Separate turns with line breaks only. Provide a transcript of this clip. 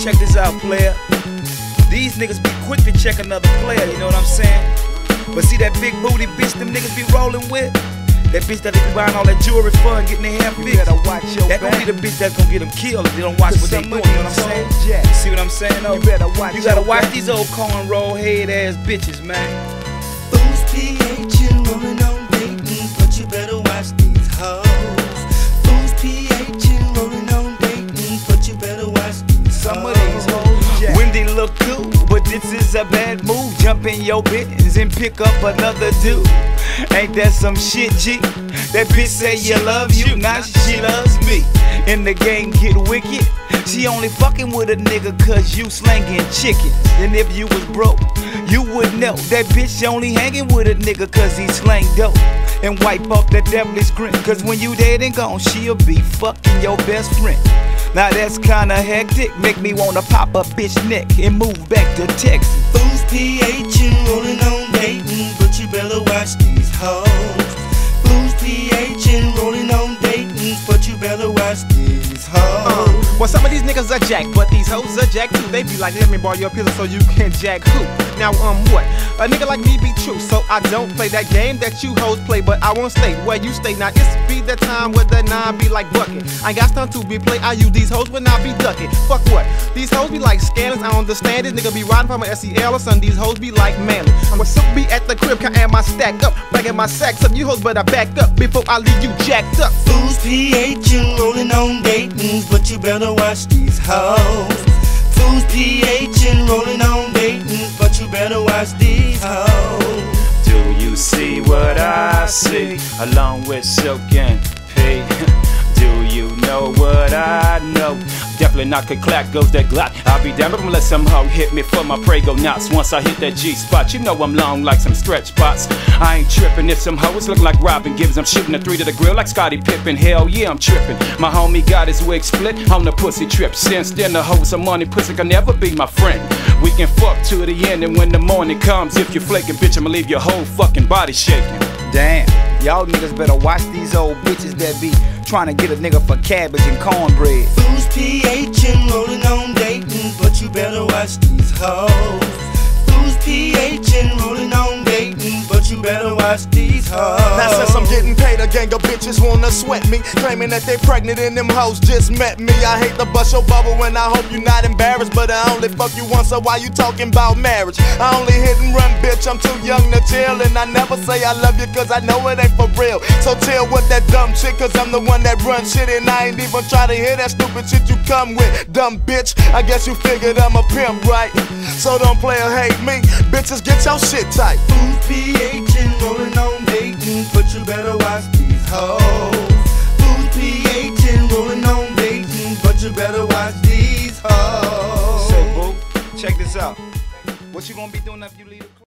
check this out, player. These niggas be quick to check another player, you know what I'm saying? But see that big booty bitch them niggas be rolling with? That bitch that they be buying all that jewelry for and getting their hair fixed.
You better watch your
that gonna be the bitch that's gonna get them killed if they don't watch what they doing, you know what I'm saying? See what I'm saying though? You gotta watch these old cornrow head ass bitches, man.
Fools PHing, rolling on Dayton, but you better watch these hoes. Fools PHing, rolling on Dayton, but you better watch these
Some of these hoes, Wendy look cool, but this is a bad move. Jump in your business and pick up another dude. Ain't that some shit, G? That bitch say you love you, now she loves me. In the game get wicked. She only fucking with a nigga cause you slanging chickens. And if you was broke, you would know that bitch only hanging with a nigga cause he slang dope. And wipe off that devilish grin, cause when you dead and gone, she'll be fucking your best friend. Now that's kinda hectic, make me wanna pop a bitch neck and move back to Texas.
Fools PHing, rolling on Dayton, but you better watch these hoes. Fools PHing, rolling on Dayton, but you better watch these hoes.
Well, some of these niggas are jack, but these hoes are jack too. They be like, let me borrow your pistol so you can jack who? Now, what? A nigga like me be true, so I don't play that game that you hoes play, but I won't stay where you stay. Now, it's be that time where the nine be like bucking. I ain't got stunt to be play, I use these hoes when I be ducking. Fuck what? These hoes be like scandalous, I understand it. Nigga be riding from a SEL or son, these hoes be like manly. I'm a sook be at the crib, can't add my stack up. Backing my sacks up, you hoes better back up before I leave you jacked up.
Fools PHing, rolling on Dayton's, but you better watch these hoes. Fools PHing, rolling on Dayton's, but you better watch these hoes.
Do you see what I see? Along with Silk and P. Do you know what I know? Definitely not a clack goes that Glock. I'll be damned if I'm let some hoe hit me for my Prego knots. Once I hit that G spot, you know I'm long like some stretch spots. I ain't tripping if some hoes look like Robin Gibbs. I'm shooting a 3 to the grill like Scottie Pippen. Hell yeah, I'm tripping. My homie got his wig split on the pussy trip. Since then the hoes some money pussy can never be my friend. We can fuck to the end, and when the morning comes, if you're flaking, bitch, I'ma leave your whole fucking body shaking. Damn, y'all niggas better watch these old bitches that be trying to get a nigga for cabbage and cornbread.
Fools PHing, rolling on Dayton, but you better watch these hoes. Fools PHing, rolling on Dayton, but you better watch these hoes.
Now since I'm getting paid, a gang of bitches wanna sweat me, claiming that they pregnant and them hoes just met me. I hate to bust your bubble and I hope you're not embarrassed, but I only fuck you once, so why you talking about marriage? I only hit and run, bitch, I'm too young to chill, and I never say I love you cause I know it ain't for real. So chill with that dumb shit cause I'm the one that runs shit, and I ain't even try to hear that stupid shit you come with, dumb bitch. I guess you figured I'm a pimp, right? So don't play or hate me, bitches, get your shit tight.
Fools PHing, rolling on Dayton, but you better watch these hoes. Fools PHing, rolling on Dayton, but you better watch these hoes.
Say, boo, check this out. What you gonna be doing if you leave the